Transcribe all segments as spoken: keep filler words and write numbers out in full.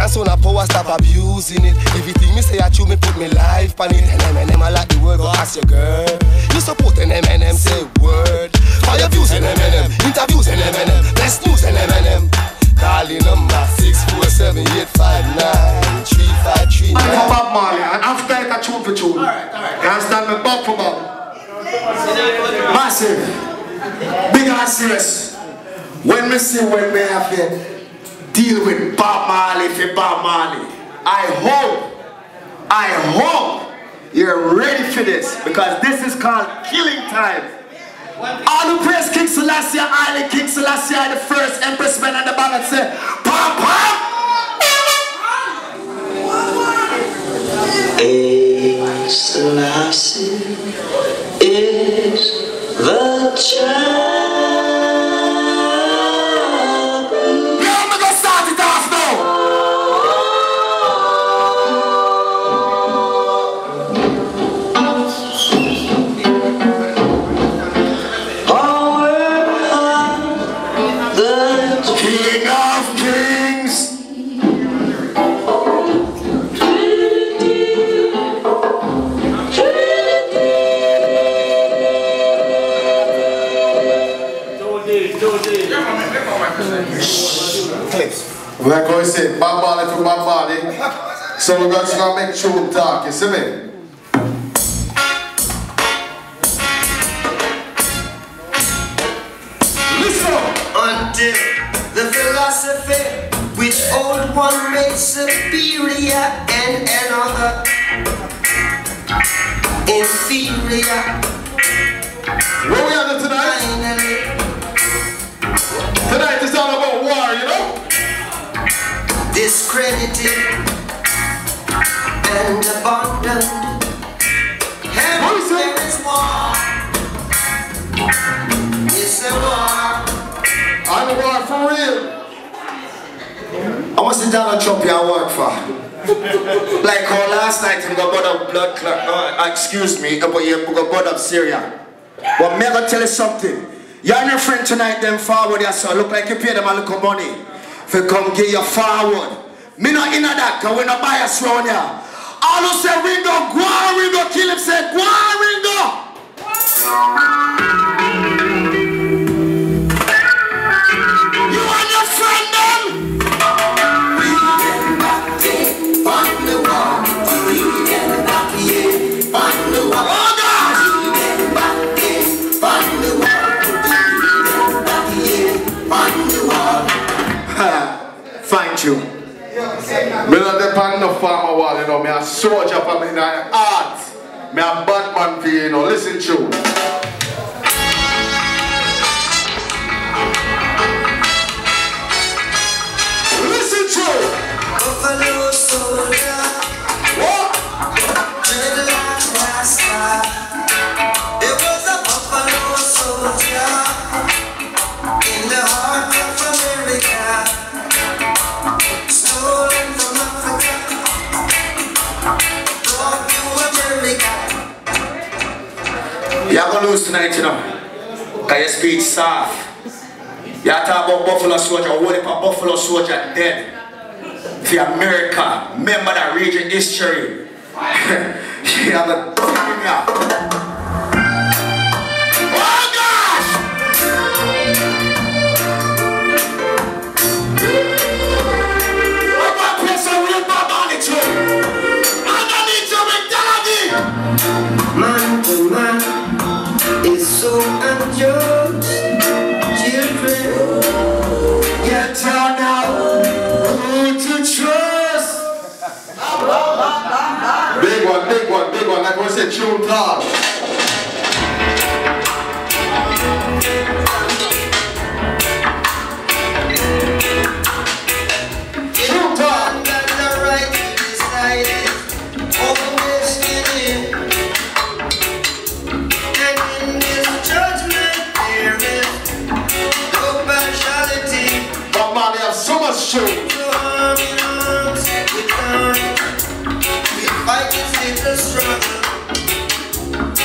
and son of power, stop abusing it. Everything me say I chew, me put me life on it. And M and M, I like the word, go ask your girl. You support an M and M, say word. Fire views and M and M, interviews and M and M, best news and M and M. Calling number six four seven eight five nine three five three. I'm from Bob Marley, and after I got tune for tune. Alright, alright. You understand me? Bob for Bob. Massive. Big and serious. When me see when we have to deal with Bob Marley for Bob Marley, I hope, I hope you're ready for this, because this is called killing time. All who praise King Selassie, Island King Selassie, the first Empress man and the ballad say, Pop, pop! A Selassie is the child. Yeah, I'm gonna start it off now. King of Kings. Like I said, Bob Marley for Bob Marley. So we're going to make tune talk, you see me? Listen up! Until the philosophy which old one made superior and another inferior. What we on tonight? Finally, tonight is all about war, you know? discredited and abandoned. And there is war. It's a war. I'm a war for real. How much did Donald Trump here work for? Like how last night he got brought up blood clot, uh, excuse me, he got brought up Syria. But me gonna tell you something. You and your friend tonight them forward here, so look like you pay them a little money. If you come get you forward. Me not in that, cause we not bias round here. All who say Ringo, go on Ringo, kill him, say go on Ringo. You and your friend them? We them back in, on the wall. We them back in, on the wall. Oh God! We them back in, on the wall. We them back in, on the wall. Ha! Find you. Me not depend no farmer wall, you know. Me a soldier for me in the art. Me a Batman for you, you know. Listen to. Listen to. Buffalo soldier. What? Dread like Rasta. There was a buffalo soldier in the heart of America. Stolen from Africa, brought to America. You're gonna lose tonight, you know, cause your speech soft. You talk about Buffalo Soldier, what if a Buffalo Soldier dead? For America, remember that region history. You have a damn. Man to man is so unjust, children. Get down now, who to trust? Big one, big one, big one. Like I said, tune talk. Tune talk. So much truth. We fight this little struggle.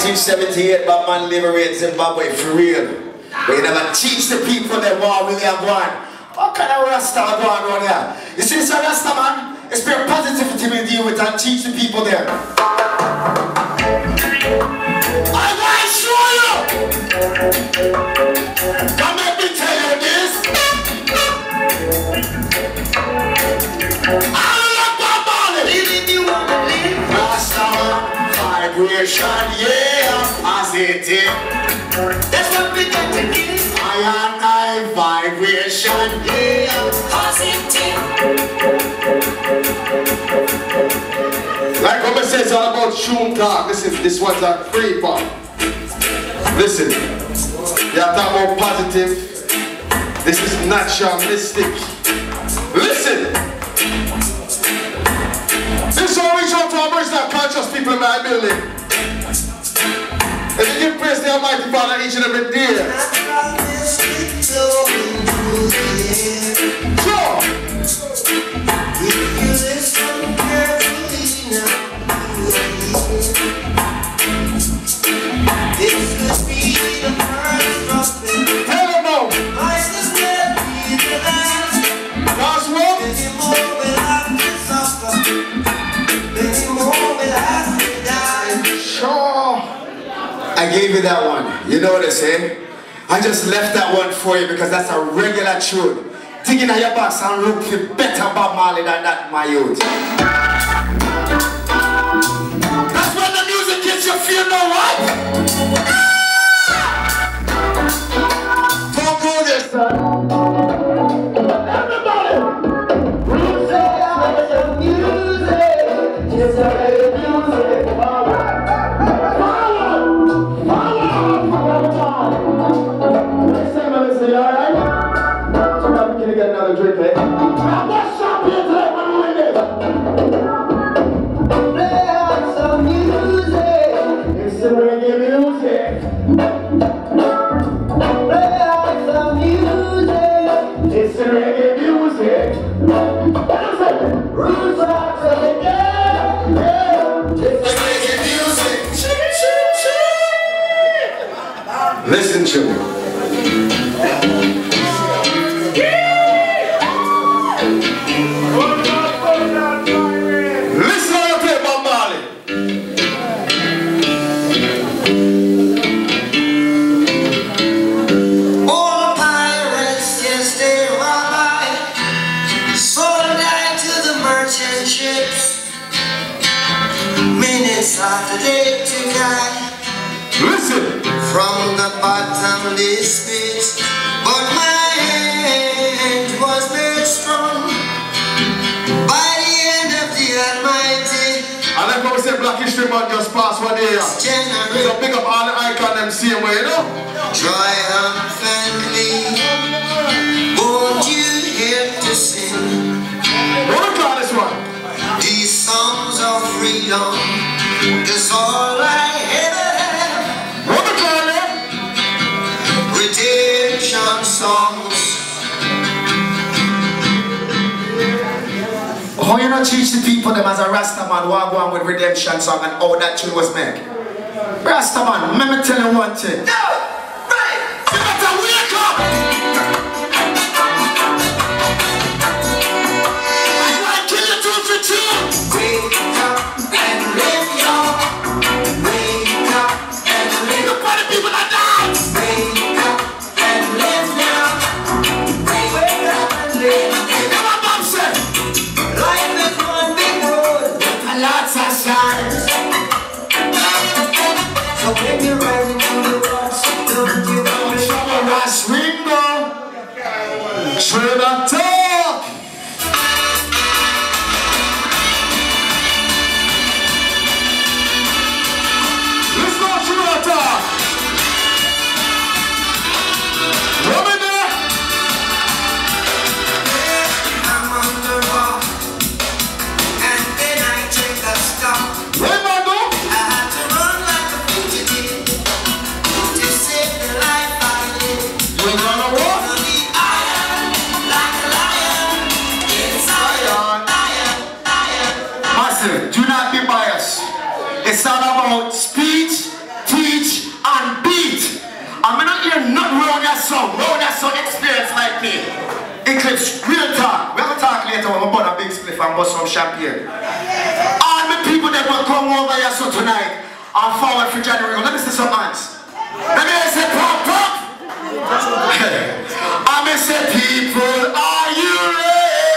nineteen seventy-eight, Batman liberate Zimbabwe for real. But you never teach the people that war really have one. What kind of Rasta are going on here? You see, it's a Rasta man. It's pure positivity we deal with and teach the people there. I want to show you. Come let me tell you this. I love Babali. Rasta vibration, yeah, positive. That's what we got to do. I and I vibration, yeah, positive. Like what I say, it's all about tune talk. Listen, this one's a free part. Listen, you are talking about positive. This is naturalistic. Listen. This one reach out to our personal conscious people in my building. If you give praise to the Almighty Father each and every day. Sure. Tell them now. That's what? Sure. I gave you that one. You know what I say? I just left that one for you because that's a regular tune. Digging at your box and look for better Bob Marley than that, my youth. That's when the music gets you feel no what? Don't go this son. Everybody! We say it's the music. It's the music. Follow, follow, follow. Listen, listen, alright? Can you get another drink, eh? I'm not champion today when we win this. Play out some music. It's some reggae music. Play out some music. It's some reggae music. What is it? Roots rocks of the game. Yeah. It's some reggae music. Listen to me. After day to die. Listen. From the bottomless pit, but my hand was made strong by the hand of the Almighty. I like how we say Black History Month just passed one day. So pick up all the icons them same way, you know? Triumphantly, won't you help to sing? What do we call this one? These songs of freedom is all I ever have. What we call it? Redemption songs. How you not teach the people them as a Rasta man who are going with redemption song and how that tune was made? Rasta man, let me tell you one thing. No! Right! You better wake up! I want to kill you two for two! Wake up and live your. Wake up and live. Look for the people that dance! Wake up and live now. Wake up and live. You know what Bob said? Life is one big road. A lots of signs. So when you're riding through the rocks, don't you come and From a Ross Ringo. Trailer talk. Let's go trailer talk. Woman there. I'm on the rock, and then I take a stop. Hey, man, no. I had to run like a fugitive to save the life I live. You gonna walk? On the iron, like a lion, inside Lion. lion, lion. Massive, do not be biased. It's all about speech, teach, song, know that song experience like me. Eclipse, real talk. We're gonna talk later when we burn a big spliff and bust some champagne. All the people that will come over here so tonight are forward for January. Let me see some hands. Let me say pop pop. I'm gonna say people, are you ready?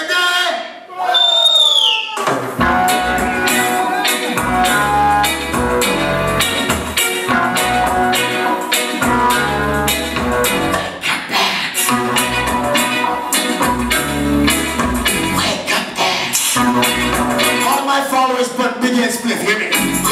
But big ass split, hear me.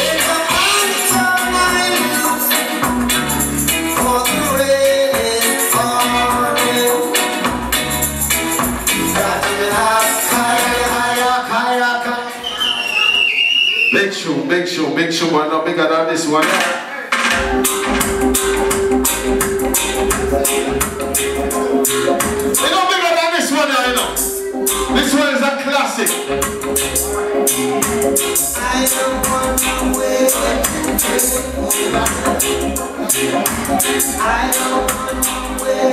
Big show, big show, big show, but not bigger than this one. They not bigger than this one, you know. This one is a classic. I don't want to wait. I don't want to wait.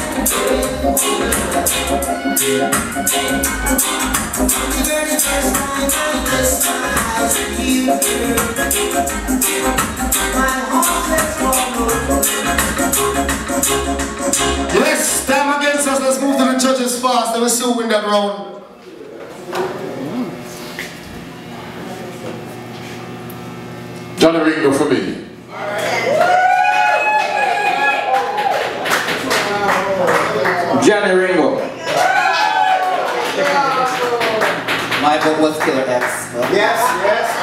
The very first time I just eyes with you, my heart has fallen. Yes, time against us. Let's move to the judges fast. Let me see who win that round. Johnny Ringo for me. Johnny Ringo. My vote was Killer X. Yes, yes,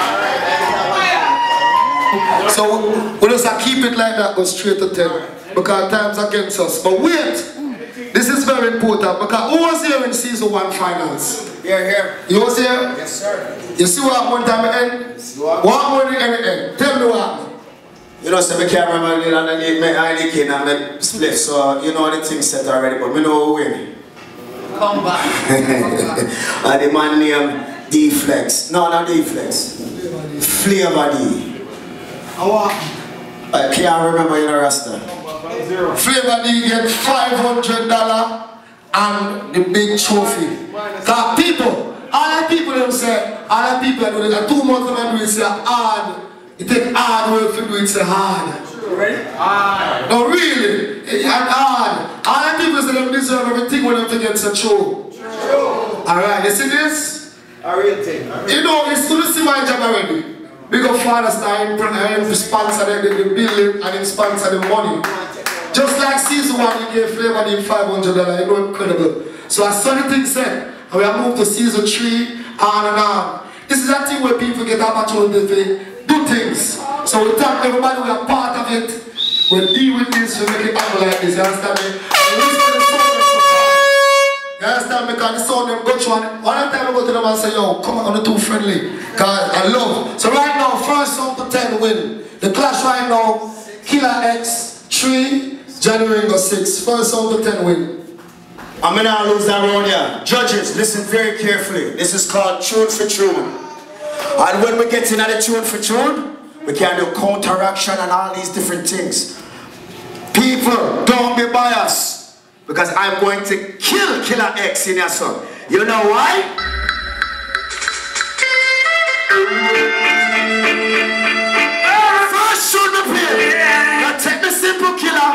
alright. So we just keep it like that, go straight to ten. Because time's against us. But wait! This is very important because who was here in season one finals? Here, here. You was here? Yes, sir. You see what happened one time at the end? What happened at the end? Tell me what happened. You know, so I can't remember the underneath my eye king and my split, so you know the thing set already, but I know who win. Come back. And the man named D-Flex. No, not D-Flex. Flavor D. I can't remember, you know, Rasta. Flavor D get five hundred dollars and the big trophy. Because people, all the people them say, all the people that do it, two months of do it say hard. It take hard work to do it, say hard. Ready? Hard. No, really. It's hard. All the people say they deserve everything when they get a show. True. Alright, you see this? A real thing. You know, it's to see my job already. Big up Father Stein, and sponsor the, the building and sponsor the money. Just like season one, he gave Flavor the five hundred dollars, you know, incredible. So as Sonny thing said, and we have moved to season three, on and on. This is a thing where people get opportunity to do things. So we thank everybody, we are part of it. We deal with this, we make it happen like this, you understand me? You understand me? Because the sound them go through and one time I go to them and say, yo, come on, I'm too friendly. Because I love. So right now, first song to ten win. The clash right now, Killer X, three, Johnny Ringo six. First song to ten win. I'm gonna lose that round here. Judges, listen very carefully. This is called Tune for Tune. And when we get in at the Tune for Tune, we can do counteraction and all these different things. People, don't be biased. Because I'm going to kill Killer X in your song. You know why? First shoot the play. Now take the simple killer.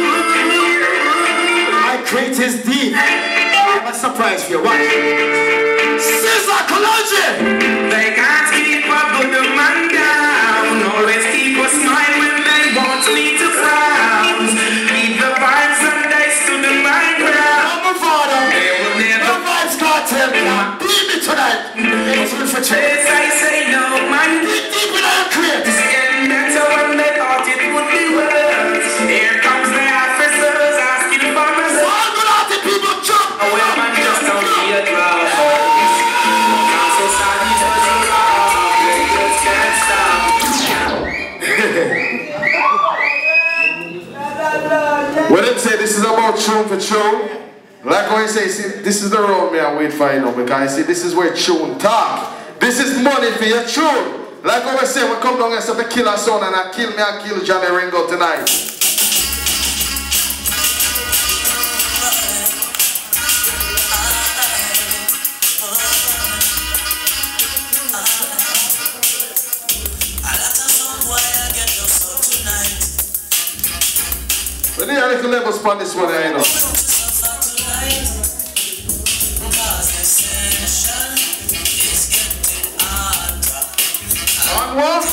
I create his deed. I have a surprise for you. Watch. Psychology. They can't keep up with the man down. Always keep a smile when they want me to frown. Keep the vibes and dice to the mind ground. I'm a father. They will never vibes cartel. Beat me tonight. It's good for chase. I say no, man. Deep in our crib. It's getting better when they thought it would be worse. Here comes the officers asking for me. All good out the people jump. Oh, well, man, just don't be a drug. I'm so sorry to the law. They just can't stop. When they say this is about tune for tune, like I say, see, this is the road me I wait for you know, because I see this is where tune talk. This is money for your tune. Like I say, we come down and say, kill a son and I kill me, I kill Johnny Ringo tonight. We need a little levels for this one, you know. On what?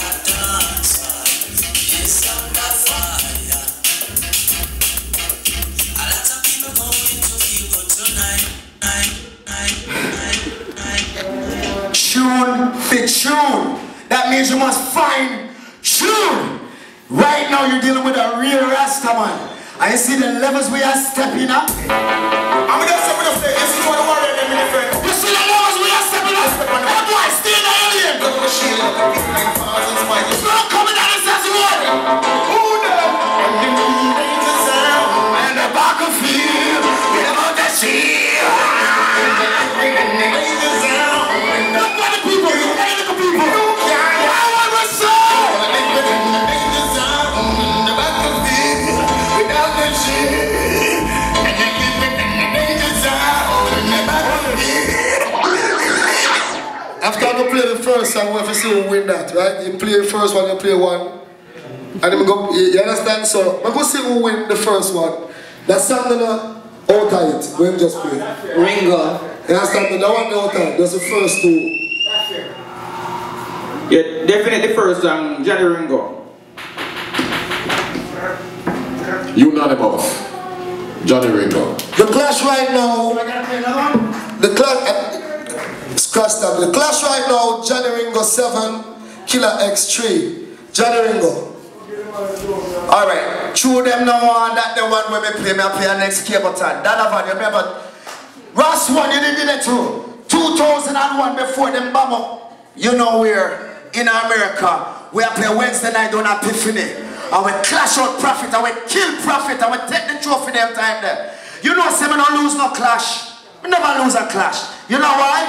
Tune fit tune. That means you must find tune. Right now you're dealing with a real Rasta man. I see the levels we are stepping up. I'm gonna say, I'm gonna say, this is what I want to do, my friend. You see the levels we are stepping up. How do I stay the alien? It's not coming out of this world. Who knows? And the battlefield, without the shield. Look at the people, look at the people. Why would we say? After I play the first song, we have to see who win that, right? You play the first one, you play one. And then we go, you understand? So, we go see who win the first one. That song, no, out of it, we just play. Ringo. You understand? That one, out of it, that's the first two. Yeah, definitely first song, Johnny Ringo. Unanimous. Johnny Ringo. The clash right now, the clash, uh, scratch that. The clash right now, Johnny Ringo seven, Killer X three. Johnny Ringo. Alright, true them now on that the one when me play, me play next cable time. Donovan, you remember? Ross one, you didn't do it too. two thousand one before them bomb up. You know where? In America, we play Wednesday night on Epiphany. And we clash out Prophet, and we kill Prophet, and we take the trophy them time there. You know, say me don't lose no clash. We never lose a clash. You know why?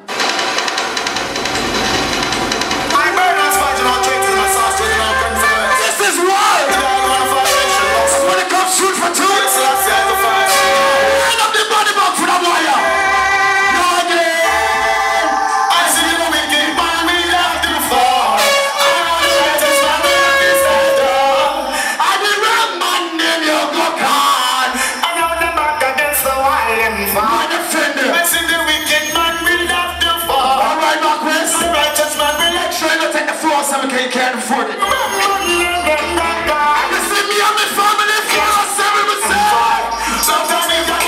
My burners fighting on traitors, my sauce with my friends. This is why! When it comes shoot for two, line up the body back for the wire. No again. I see you wicked man, me love to fall. I know the latest man, me love to stand up. I the wrong man, name you go on. I know the back against the wall and fall. Defender. I see the wicked man, me love to fall. Alright, Marquis. The righteous man, me love to try to take the floor so we can't afford it. You see me and my family, four or seven percent. Sometimes we got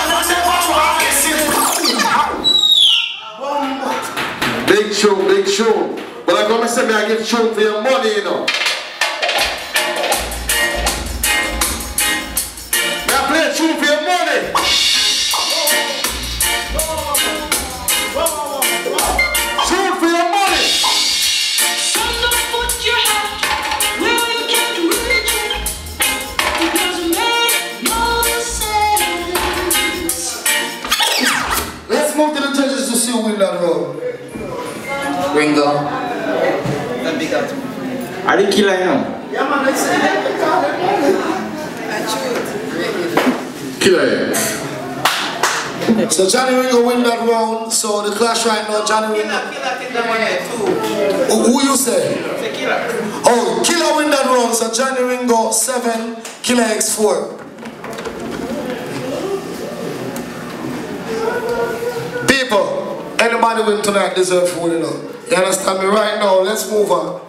Big tune, big tune. But I'm gonna say me I give tune for your money, you know. Me I play tune for your money. Tune for your money. Let's move to the judges to see who win that round. Ringo. Are they killer now? Killer. So Johnny Ringo win that round. So the clash right now, Johnny Ringo. Who, who you say? Oh, Killer win that round. So Johnny Ringo seven, Killer X four. People, anybody win tonight deserve to win it up. You understand me right now? Let's move on.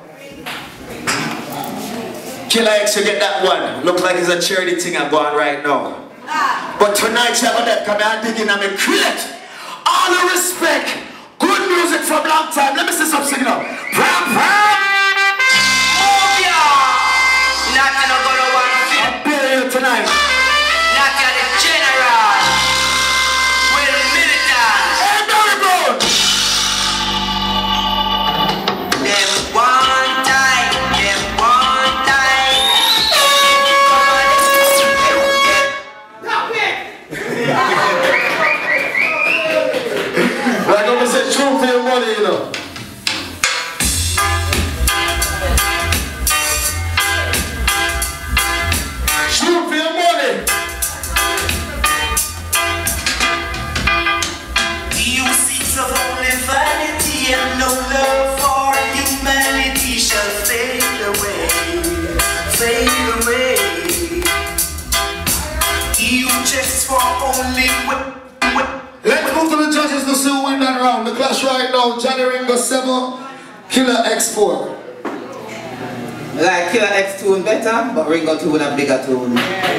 Killer X, you get that one. Look like it's a charity thing I'm going right now. But tonight you have that come and dig in and me create all the respect. Good music from long time. Let me see some signal. Pram, pram. Oh yeah. Nothing I'm gonna want to see. I'll bury you tonight. Nothing the general. With a militant. Hey, Barry Brown. Them one time. Them one time. Like I'm gonna say true for your money, you know. now, Johnny Ringo seven, Killer X four. Like Killer X tune better, but Ringo tune a bigger tune.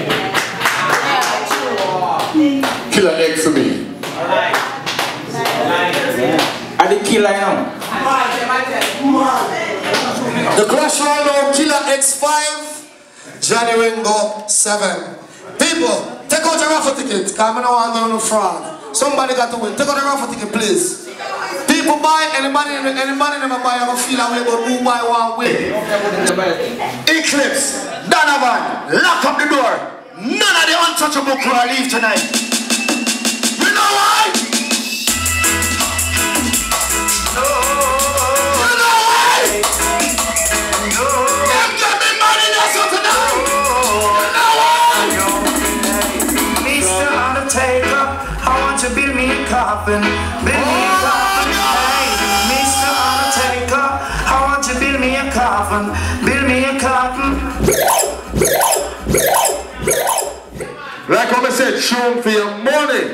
Killer X for me. I the Killer now. The Clash right now, Killer X five, Johnny Ringo seven. People, take out your raffle ticket, because I don't want no fraud. Somebody got to win. Take out the raffle ticket, please. People buy, anybody, anybody never buy, I feel away, but who buy one win. Eclipse, Donovan, lock up the door. None of the untouchable crew are leave tonight. You know why? No. You know why? No. Them get me money, that's what tonight. You know why? Mister Undertaker, I want you to build me a coffin. Build me a coffin. Hey, Mister Undertaker, I want you to build me a coffin. Build me a coffin. Like I said, tune for your money.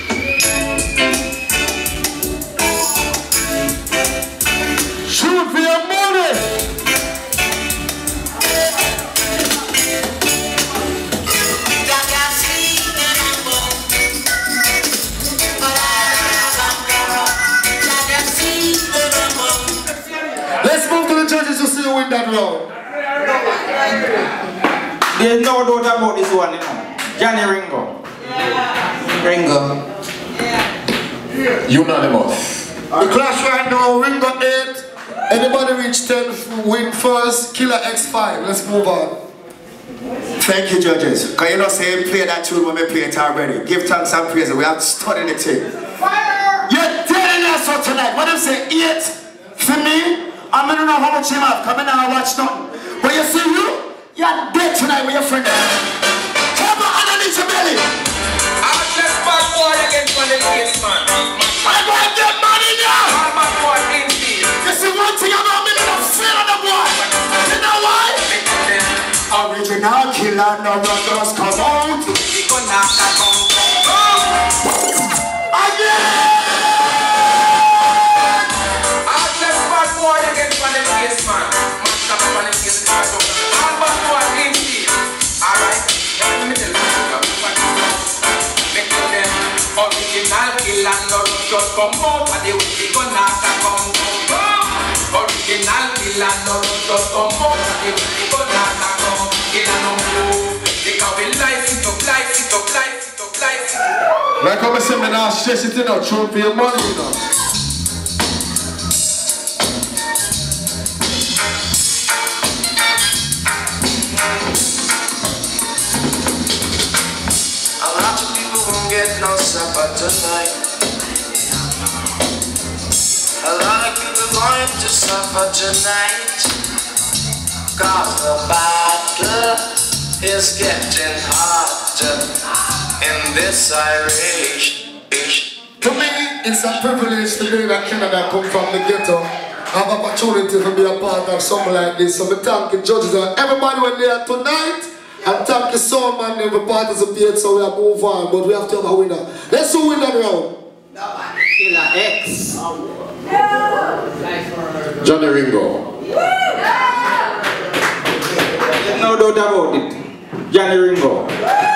Tune for your money. Let's move to the judges to see who win that round. There's no doubt about this one, you know. Johnny Ringo. Ringo. Unanimous. The Clash right now, Ringo eight. Anybody reach ten, win first. Killer X five. Let's move on. Thank you, judges. Because you know, say play that tune when we play it already. Give thanks and praise. We have studied it. You're telling us so tonight. What I'm saying, eight for me. I don't know how much you have. Come in and watch nothing. But you see you, you're dead tonight with your friend. Come on underneath your belly. I'm just bad boy against one of the kids, man. I'm going to get money now. I'm bad boy in field. You see one thing about me, I'm fear of the boy. You know why? Original killer, no brothers come out. We gonna come Again! I'm just bad boy against one of the kids, man. Man, stop one of the kids. I'm bad boy in field. Alright, let me tell you. Make them original killer, no just come out. And they will be gonna come out. Original killer, no just come out. And they will be gonna come. Killer no move. They can be life it up, life it up, life it up, life it up. Like I said, man, I'll stress it in, tune for your money, you know. A lot of people won't get no supper tonight. A lot of people going to suffer tonight. Cause the battle is getting harder in this Irish. To me, it's a privilege to be that Canada come from the ghetto. Have opportunity to be a part of something like this. So we thank the judges and everybody when they are tonight. And thank you so much for participating, so we have move on. But we have to have a winner. Let's who win that round. Killer X. Johnny Ringo. There's no doubt about it. Johnny Ringo.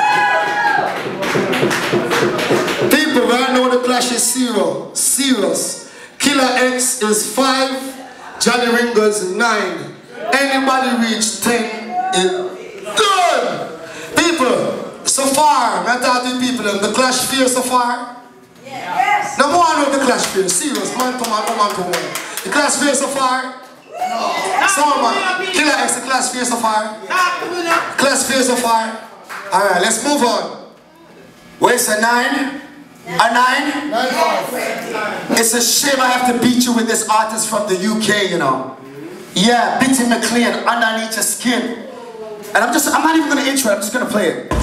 People, right now the clash is zero. Serious. Killer X is five. Johnny Ringo is nine. Anybody reach ten is good. People, so far, I'm talking to people, the clash fear so far. Yes. Number one with the clash fear. Serious. Man to man, woman to woman. The clash fear so far. No. So man, Killer X, the clash fear so far. Clash fear so far. Alright, let's move on. Where's a nine? A nine? Nine five. It's a shame I have to beat you with this artist from the U K, you know. Yeah, Bitty McLean, underneath your skin. And I'm just, I'm not even gonna intro it, I'm just gonna play it.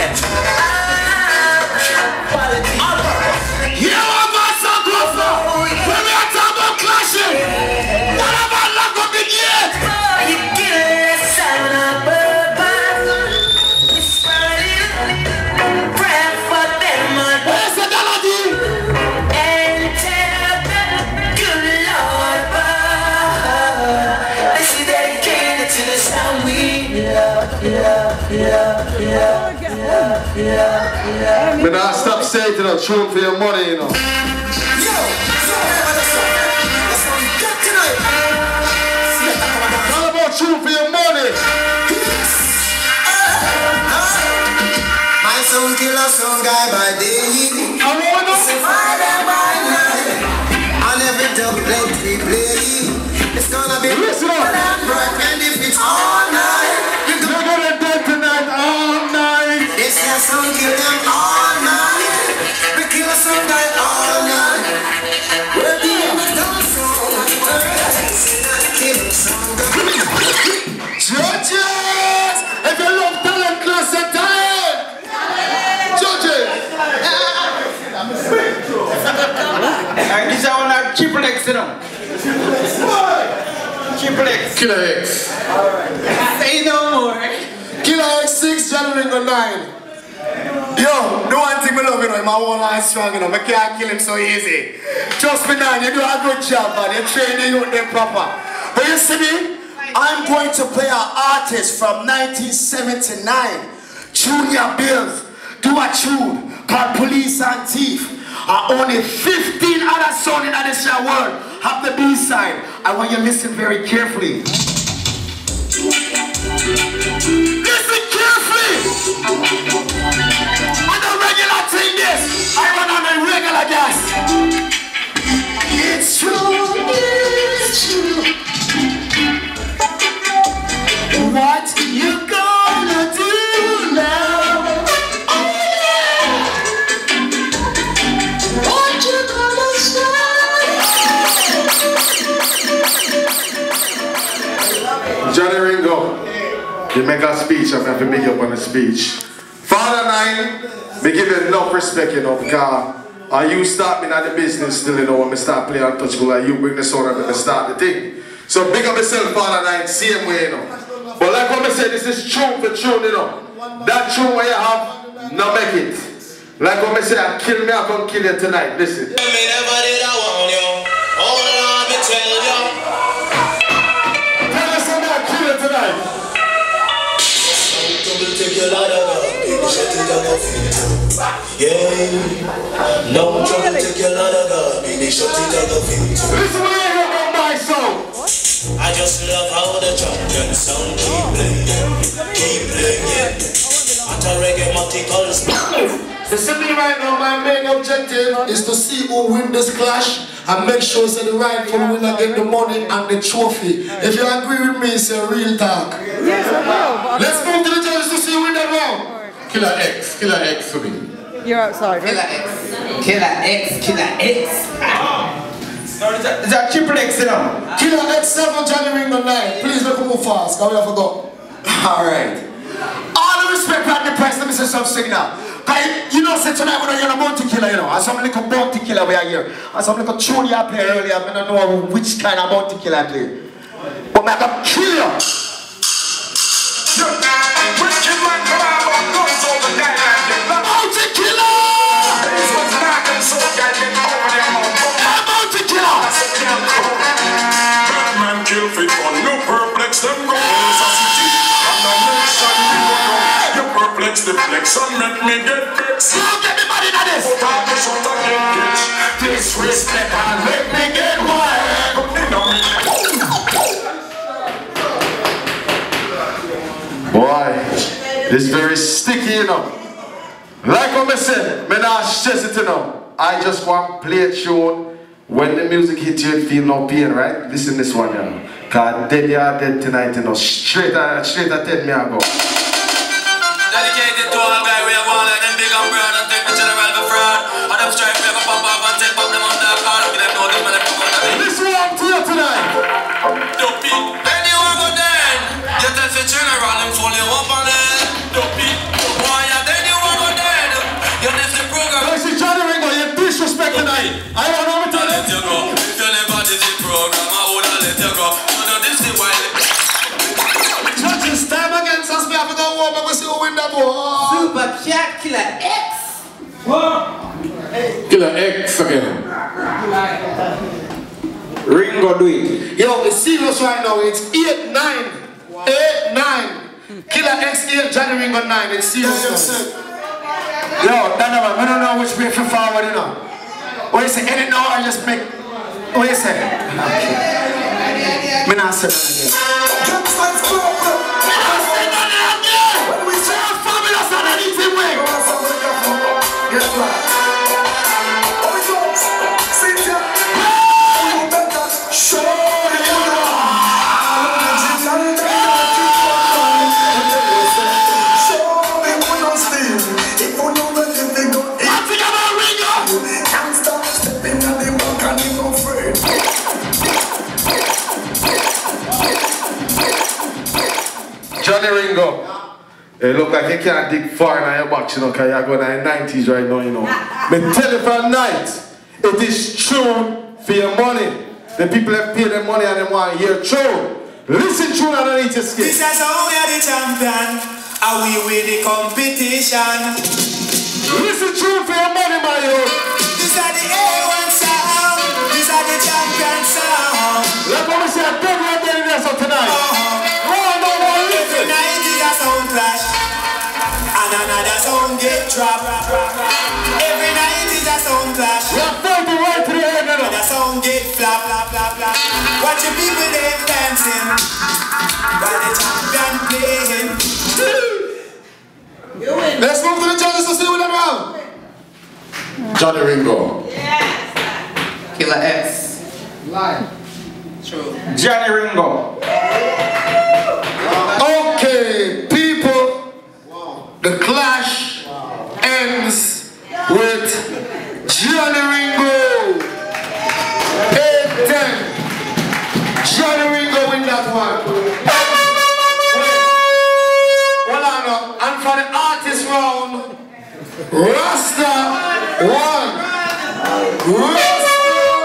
You know what I'm so close now? When we are talking about clashing, what about luck of the gate? You get it, son of a Where's the melody? And tell them good yeah, yeah, yeah, yeah. But now stop saying to the tune for your money, you know. Yo, so let's go. Let's go get tonight. All about tune for your money. My son kill a son guy by day. I want to Say Friday by night. And every dub plate we play. It's gonna be Listen up. and if it's all night. You're gonna dead tonight all night. They say a son kill them all night. We kill a son guy all night. We're being done so much work. Kill a son guy. Judges! If you love talent class at time! Judges! Alright, this is one of triple X, you know. Triple X. Killer X. Say no more. Killer X six, Johnny Ringo nine. Yo, the one thing I love, you know, my whole line strong, you know, I can't kill him so easy. Trust me, man, you do a good job, man. You train the youth them proper. But you see me? I'm going to play an artist from nineteen seventy-nine, Junior Bills. Do a tune called Police and Thief. And only fifteen other songs in this world have the B-side. I want you to listen very carefully. Listen carefully! On the regular thing this, I run on a regular gas. It's true, it's true. What you gonna do now? Oh yeah! What you gonna say? Johnny Ringo, you make a speech, I'm going to make up on a speech. Father Nine, me give you enough respect, you know, because uh, you start me at the business still, you know, when I start playing untouchable, like you bring the sound and I start the thing. So big up yourself, Father Nine, same way, you know. But like what I said, this is true for true, you know. That true where you have, now make it. Like what I said, I kill me, I'm going to kill you tonight. Listen. Tell me never did I want you. All I me tell you. Tell us I'm going to kill you tonight. Trouble take your lot of love. Baby, shut it down, yeah. No trouble take your lot of love. Baby, shut it down, Listen what you hear about my song. I just love how the champion sound keep playing, keep playing. At a reggae multicolours. You see me right now, my main objective is to see who win this clash and make sure that the rightful winner get the money and the trophy. If you agree with me, it's a real talk. Yes, I will. Let's move to the judges to see who win that round. Killer X, Killer X for me. You're outside, right? Killer X. Killer X. Killer X. No, it's a, it's a triple X, you know. Killer X seven, Johnny Ringo nine. Please look move fast, because we have to go. Alright. All the respect at the price, let me say something now. Cause you know, say tonight we're going to bounty killer, you know. And some little bounty killer we are here. And some little tune you play earlier, I don't know which kind of bounty killer I play. But I'm going to kill you. Wicked man, come on, guns over the island. Bounty killer! This was not and so guy get over them on. Bounty killer! Bad man kill fit on no perplex them go city. And the nation we go know. You perplex the flex and make me get vexed. Now get me money in this! Put out the shot and get rich. Disrespect and make me get wild! You know me. Boy, this very sticky, you know. Like what I said, me not stress it, you know. I just want to play a tune. When the music hits you, you feel no pain, right? Listen to this one, you know. Cause dead you are dead tonight, you know. Straight at, straight at ten me I go. Dedicated to all guys, we are one like them big and broad and take the general for fraud. And them strive to pop up and take back them on the card. Give them notice when they come out of it. This one to you tonight. Dopey, anyone go then? You tell the general and fully up on it. Dopey, why you then you want go dead? You live the program. I see Johnny Ringo, you disrespect tonight. I want to tell Let you go. If you never did the program, I would have let you go. You know this is why. Judges, time against us, we have to go home and we see who win that war. Super Cat Killer X. Killer X again. Ringo do it. Yo, it's serious right now. It's eight nine. eight nine. Killer X eight, Johnny Ringo nine, it's serious. Yo, that number, I don't know which way to forward, you know. What you say, edit now or just make, what you say? Okay. Me not say that again. When we say our fabulous and anything way. Guess what? Show me Johnny Ringo. It look like you can't dig far in your box, you know, because you're going to the nineties right now, you know. But tell you for a night, it is true for your money. The people that pay their money and they want to hear true. Listen true underneath your skin. This is how we are the champion, and we win the competition. Listen true for your money, my youth. This is the A one sound, this is the champion sound. Like what we say, I don't want to do this tonight. Uh-huh. Oh, no, no, listen. Every night is a sound clash, and another sound get dropped. Every night is a sound clash. We are fighting right to the end of it. The sound get flap, flap, flap, flap. Watch the people them dancing while the champion playing. Let's move to the judges to see what they're around. Johnny Ringo. Yes. Killer X. Live. True. Johnny Ringo. Okay, people. The clash ends with Johnny Ringo. eight ten. Johnny Ringo win that one. Hold on now. And for the artist round, Rasta one. Rasta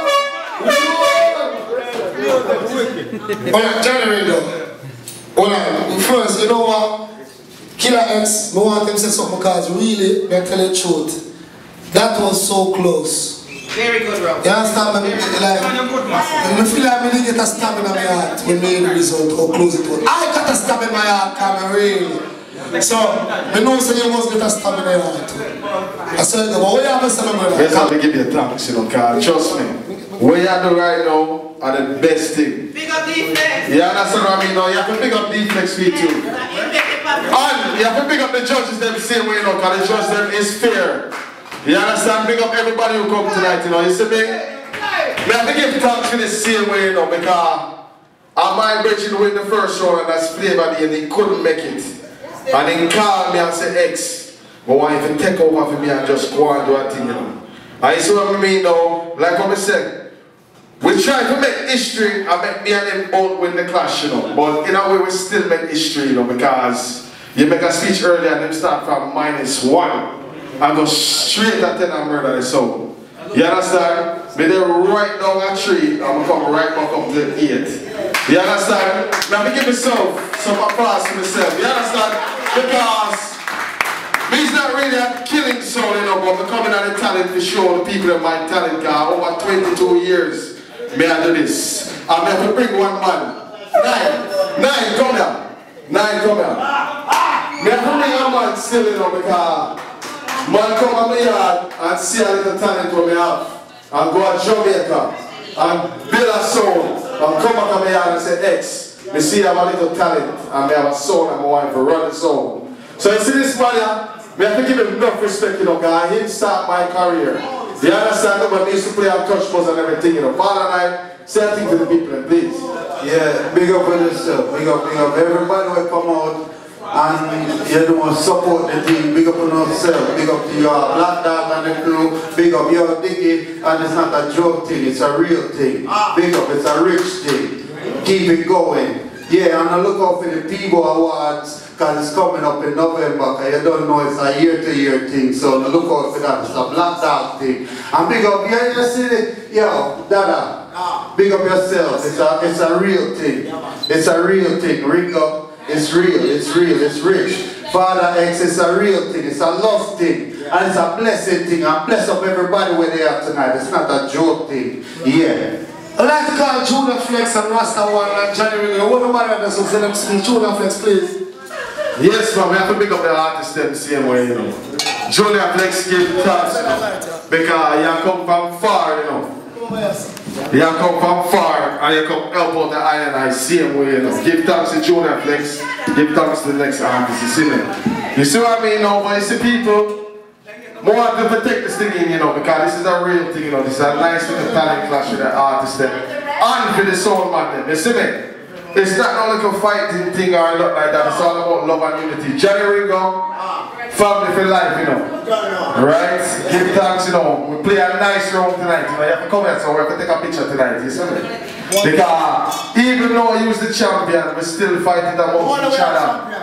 one. Hold on, Johnny Ringo. Hold on. First, you know what? Killer X, I want him to say something because really, I tell you the truth. That was so close. Very good, Rob. You understand me? Like, I feel like I didn't get a stab in my heart when I the result, how close it was. I got a stab in my heart, Cameron, really. So, I know so you must get a stab in your heart. I said, but what you have to say, my brother? Let's have to give you thanks, you know, because trust me, what you do right now are the best thing. Big up defense. You understand what I mean? No, you have to pick up defense for you too. And you have to pick up the judges them the same way, you know, because the judge them is fair. You understand? Pick up everybody who come tonight, you know. You see me? We have to give thanks for the same way, you know, because I might bet you win the first round and that's Flavor D and he couldn't make it. And then call me and say, X, but why if you take over for me and just go and do a thing, you know. And you see what I mean now? Like what I said, we try to make history and make me and them both win the clash, you know. But in a way we still make history, you know, because you make a speech earlier and them start from minus one. And go straight at ten and murder the soul. You understand? Me there right down a tree, I'm gonna come right back up to eight. You understand? Now me give myself some applause to myself. You understand? Because me's not really a killing soul, you know, but I'm coming at the talent to show the people that my talent got over twenty-two years. May I do this? I'm going to bring one man. Nine. Nine, come here. Nine, come here. May I bring one man still, you know, because man come on my yard and see a little talent what me have and go to Jamaica and build a sound and come back on my yard and say, X, me see I have a little talent and me have a sound and I want to run the sound. So you see this man here, me have to give him enough respect, you know, because he start my career. You understand that? But I used to play on touch buzz and everything, you know. Father and I, say a thing to the people, please. Yeah, big up on yourself, big up, big up. Everybody will come out and you know, support the team, big up on yourself, big up to your Black Dog and the crew, big up your Diggy, and it's not a joke thing, it's a real thing. Big up, it's a rich thing. Keep it going. Yeah, and I look out for the Peebo Awards, because it's coming up in November, because you don't know it's a year-to-year thing, so look out for that, it's a Black Dog thing. And big up, yeah, you see it? Yo, Dada, big up yourself, it's a, it's a real thing. It's a real thing, ring up. It's real, it's real, it's rich. Father X, it's a real thing, it's a love thing, and it's a blessed thing. I bless up everybody where they are tonight. It's not a joke thing. Yeah. I'd like to call Junior Flex and Rasta One and Johnny Ringo. What nobody does so say them speak. Junior Flex, please. Yes, man, we have to pick up the artist them the same way, you know. Junior Flex give thanks, you know, because you come from far, you know. You come from far and you come help out the I and I same way, you know. Give thanks to Junior Flex, give thanks to the next artist, you see me? You see what I mean now, but you see people, more want to take this thing in, you know, because this is a real thing, you know. This is a nice little talent clash with the artist them. And for the sound man them, you see me? It's not no little fighting thing or nothing like that. It's all about love and unity. Johnny Ringo, family for life, you know. Right? Give thanks, you know. We play a nice round tonight. You know, you have to come here, so we have to take a picture tonight. You see me? Because even though he was the champion, we still fighting amongst each other.